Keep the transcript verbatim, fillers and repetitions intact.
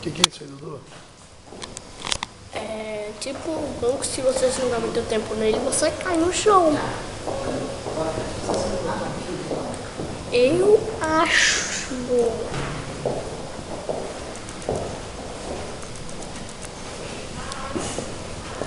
que, que é isso aí, Dudu? É tipo um banco, se você jogar muito tempo nele, você cai no chão. Eu acho.